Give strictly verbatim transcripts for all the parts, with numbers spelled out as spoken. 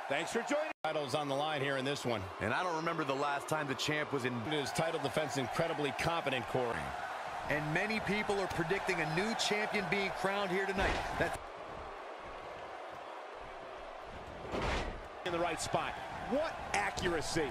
Thanks for joining. Title's on the line here in this one. And I don't remember the last time the champ was in his title defense. Incredibly competent, Corey. And many people are predicting a new champion being crowned here tonight. That's in the right spot. What accuracy.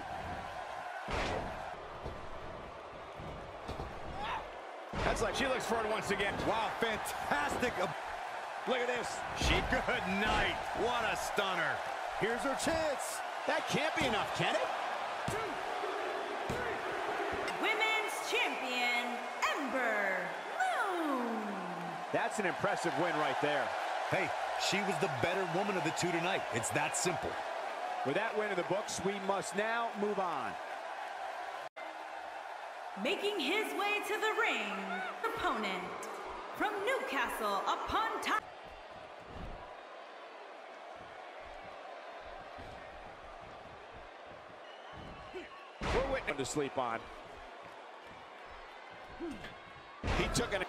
That's like she looks for it once again. Wow, fantastic. Look at this. She good night. What a stunner. Here's her chance. That can't be enough, can it? Women's champion, Ember Moon. That's an impressive win right there. Hey, she was the better woman of the two tonight. It's that simple. With that win in the books, we must now move on. Making his way to the ring, opponent from Newcastle upon Tyne. We're waiting to sleep on. He took it.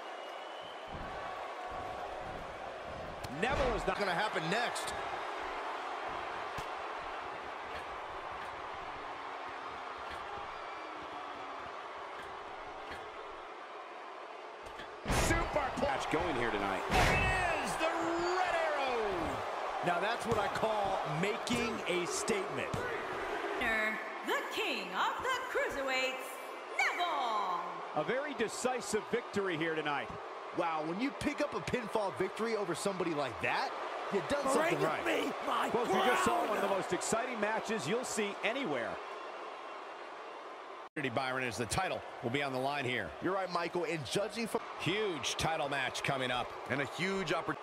Neville is not going to happen next. super match going here tonight. It is the Red Arrow. Now that's what I call making a statement. The king of the cruiserweights, Neville. A very decisive victory here tonight. Wow, when you pick up a pinfall victory over somebody like that, you've done something Bring right. Me my Folks, we just saw one of the most exciting matches you'll see anywhere. Byron, as the title will be on the line here. You're right, Michael, and judging from... Huge title match coming up. And a huge opportunity.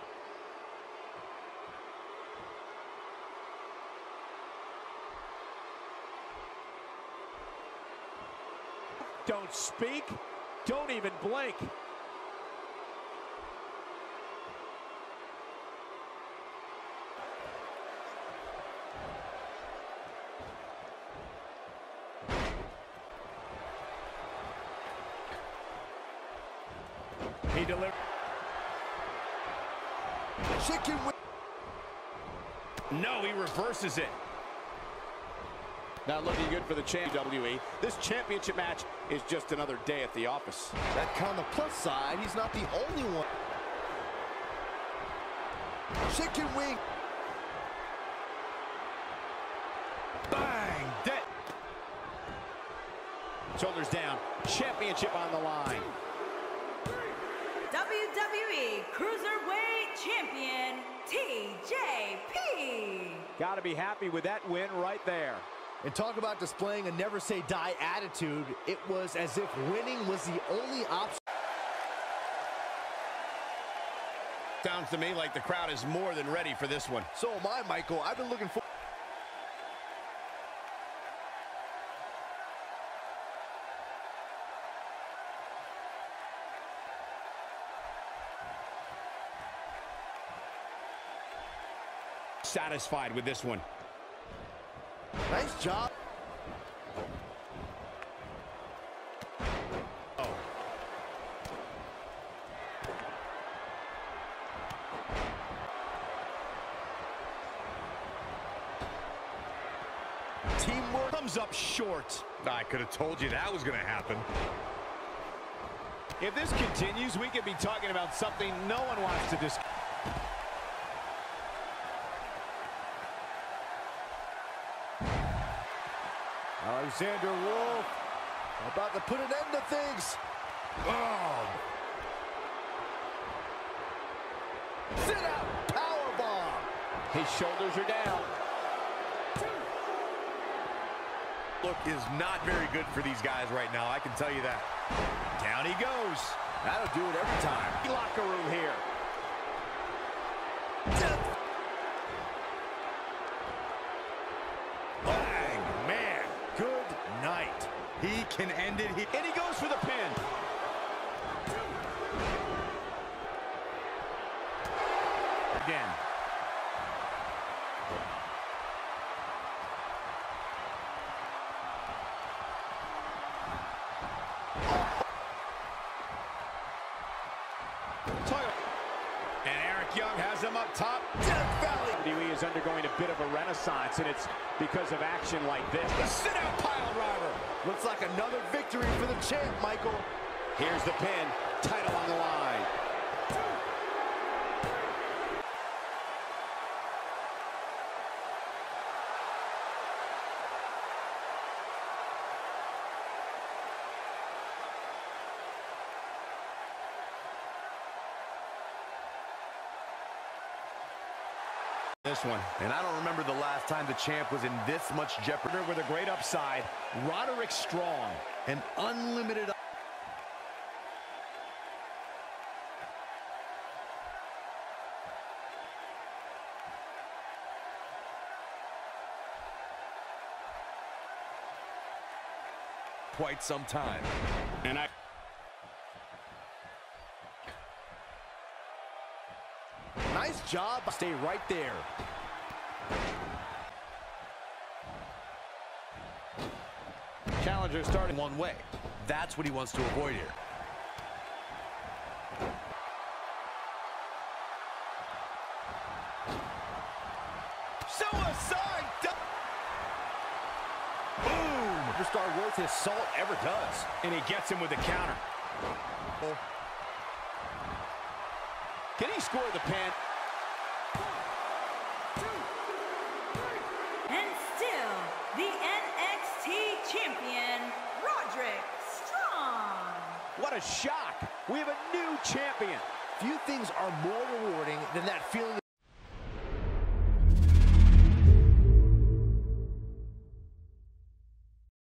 Don't speak. Don't even blink. He delivered. Chicken wing. No, he reverses it. Not looking good for the champ W W E. This championship match is just another day at the office. That on the plus side, he's not the only one. Chicken wing. Bang! Dead. Shoulders down. Championship on the line. W W E Cruiserweight Champion, T J P. Got to be happy with that win right there. And talk about displaying a never say die attitude. It was as if winning was the only option. Sounds to me like the crowd is more than ready for this one. So am I, Michael. I've been looking for... Satisfied with this one. Nice job. Oh. Teamwork Comes up short. I could have told you that was going to happen. If this continues, we could be talking about something no one wants to discuss. Alexander Wolf about to put an end to things. Oh. Sit out powerbomb. His shoulders are down. Look is not very good for these guys right now, I can tell you that. Down he goes. That'll do it every time. Locker room here. Bang, man. Good night. He can end it. He And he goes for the pin. Again. Eric Young has him up top. Death Valley. W W E is undergoing a bit of a renaissance, and it's because of action like this. The sit-out pile driver. Looks like another victory for the champ, Michael. Here's the pin. Title on the line. This one. And I don't remember the last time the champ was in this much jeopardy. With a great upside, Roderick Strong. An unlimited... quite some time. And I... Nice job. Stay right there. Challenger starting One way. That's what he wants to avoid here. Suicide! Boom! Superstar worth his salt ever does. and he gets him with the counter. Can he score the pin? And still, the N X T champion, Roderick Strong. What a shock. We have a new champion. Few things are more rewarding than that feeling